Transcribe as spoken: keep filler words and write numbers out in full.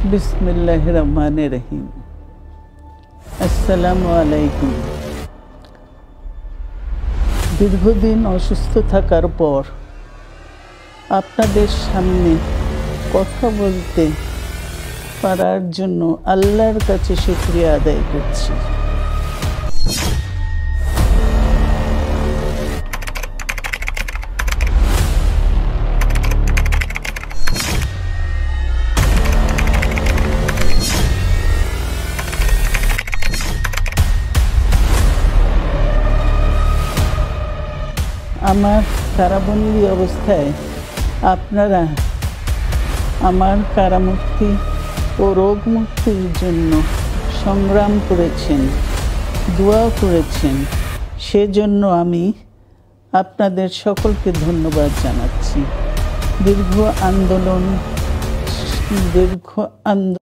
বিসমিল্লাহির রহমানির রহিম। আসসালামু আলাইকুম। দীর্ঘদিন অসুস্থ থাকার পর আপনাদের সামনে কথা বলতে পারার জন্য আল্লাহর কাছে শুকরিয়া আদায় করছি। আমার কারাবন্দী অবস্থায় আপনারা আমার কারামুক্তি ও রোগ মুক্তির জন্য সংগ্রাম করেছেন, দোয়া করেছেন, সেজন্য আমি আপনাদের সকলকে ধন্যবাদ জানাচ্ছি। দীর্ঘ আন্দোলন দীর্ঘ আন্দোলন